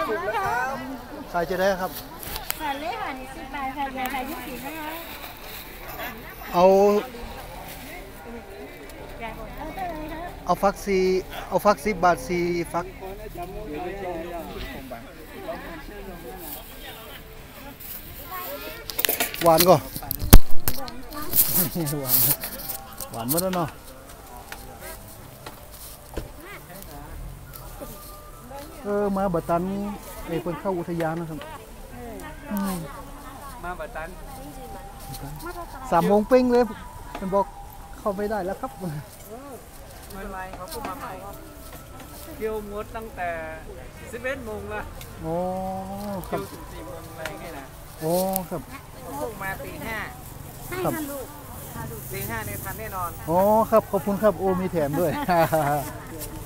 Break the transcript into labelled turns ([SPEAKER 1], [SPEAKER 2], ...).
[SPEAKER 1] ขายจะได้ครับ
[SPEAKER 2] ขายเลยค่ะนี่10 บาทค่ะใหญ่ค่ะ20นะคะ
[SPEAKER 1] เอา
[SPEAKER 2] เอาเท่าไหร่คะ
[SPEAKER 1] ฟักซีเอาฟัก10 บาท4 ฟักหวานก่อนหวานหมดแล้วเนาะมาบัดตันไอ้คนเข้าอุทยานนะครับ
[SPEAKER 3] มาบัดตัน
[SPEAKER 1] 3 โมงเป้งเลยมันบอกเข้าไม่ได้แล้วครับ
[SPEAKER 3] ไม่เป็นไรเขาพูดมาใหม่เที่ยวงดตั้งแต่11 โมงละ
[SPEAKER 1] โอ้ครั
[SPEAKER 3] เที่ย
[SPEAKER 1] บ
[SPEAKER 3] วถึง4 โมงอะไรเงี้ยนะ
[SPEAKER 1] โอ้ครับ
[SPEAKER 3] พวกมาตี 5
[SPEAKER 2] ให้ค่ะลูก
[SPEAKER 3] ตี 5เนี่ยทันแน่นอน
[SPEAKER 1] อ๋อครับขอบคุณครับโอ้มีแถมด้วย